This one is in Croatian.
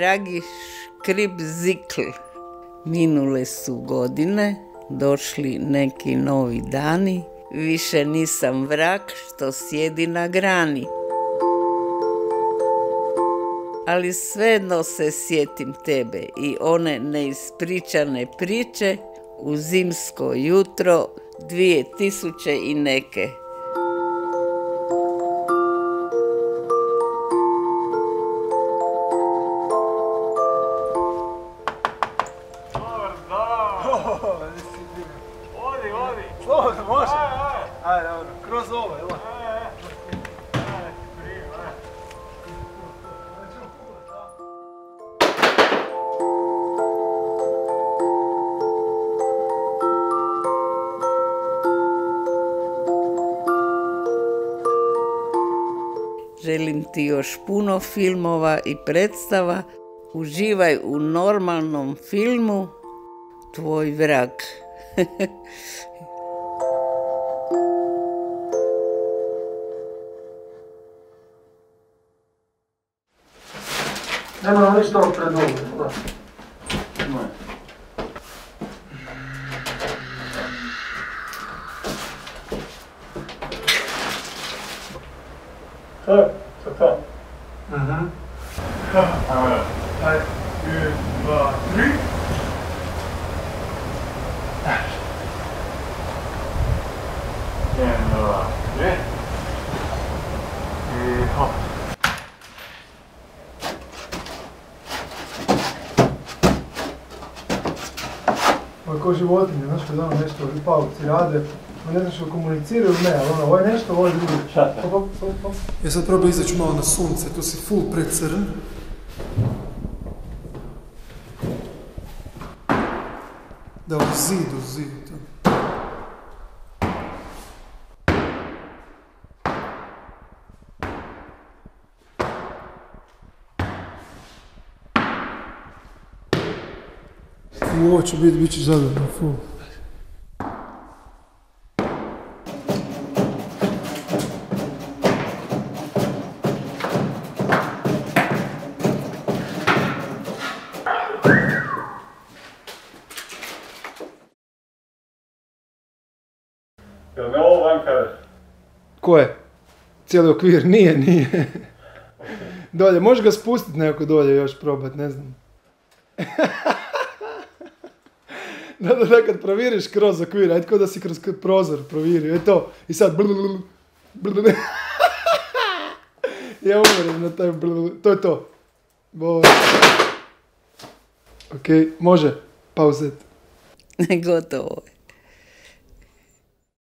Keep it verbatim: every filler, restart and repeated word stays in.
dragi Škripzikl, minule su godine, došli neki novi dani, više nisam vrag što sjedi na grani. Ali svejedno se sjetim tebe i one neispričane priče u zimsko jutro dvije tisuće i neke. Dobar dan! Odi, odi! Slobodno, može? Ajde, dobro, kroz ovo, jel? Želim ti još puno filmova i predstava. Uživaj u normalnom filmu. Tvoj vrag. Ne moram ništa ovo pred ovom. Ne. Šta? Šta to? Mhm. Ajde, jedan, dva, tri. Jedan, dva, tri. I hop. Ovo je ko životinje, znaš kad ono nešto u pauci rade, ne znaš što komuniciraju ne, ali ono, ovo je nešto, ovo je drugo. Šta to? Ja sad probam izaći malo na sunce, tu si full precrn. Da, u zidu, u zidu. U, ovo će biti, bit će zadovoljno, full. Jel me ovo vanka? Ko je? Cijeli okvir? Nije, nije. Dolje, možeš ga spustiti nekako dolje još probat, ne znam. Da, da, da, kad proviriš kroz okvir, ajde ko da si kroz prozor provirio, je to. I sad blblblbl, blblbl. Ja umorim na taj blblbl, to je to. Bo... Ok, može, pauzet. Gotovo je.